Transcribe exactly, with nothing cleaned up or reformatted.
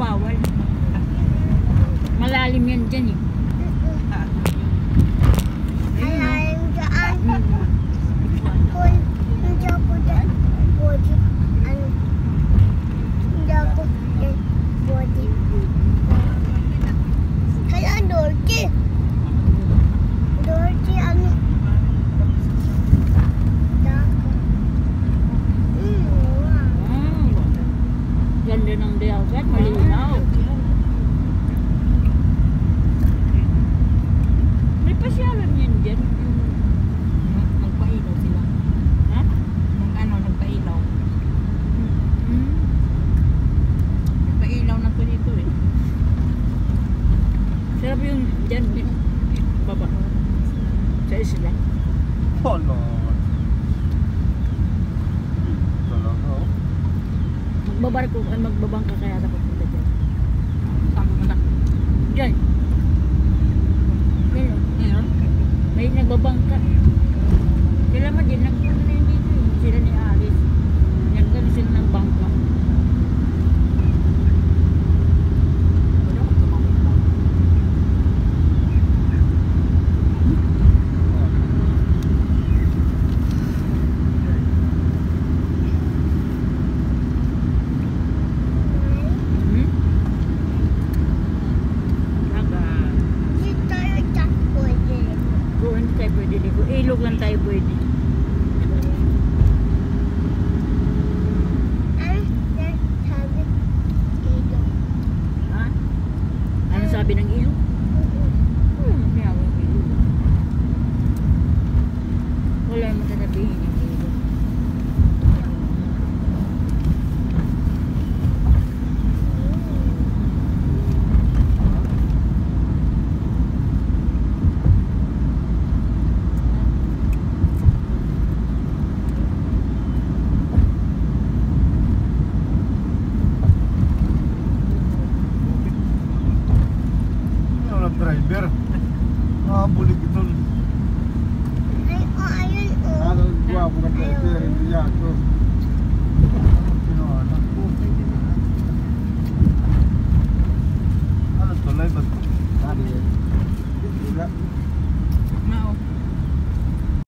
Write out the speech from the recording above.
bawal. Malalim yan dyan eh. Malalim dyan. Kung hindi ako dyan, body. Ano? Hindi ako dyan, body. Kaya Dorothy. Dorothy, ano? Ganda ng dagat, malinaw. May pasyalan yan dyan. Nagpailaw sila. Ha? Nang ano, nagpailaw. Hmm. Nagpailaw na to dito eh. Sarap yung dyan, baba. Sa isla. Oh Lord. Talaga oh. Magbabarko, ay magbabangka kaya ako punta dyan. Saan pumunta? Dyan. Yan o. Ngayon? May nagbabangka. Sila man din, nagpunta na yun dito. eh. Sila ni Alice. Nagkano sila ng bangka. Wala akong tumawag lang. Hmm? Naga. Hindi tayo dyan, pwede. Kung hindi tayo pwede ligo. Ilog lang tayo pwede. Ano? Yan, sabi dito. Ha? Ano sabi ng ilog? Hmm, kaya ako yung ilog. Wala yung matatabihin yung ilog. Ano na driver? Ah, bulik ito. Ay, oh, ayun, oh. Ano, gwapo ka driver, hindi ako.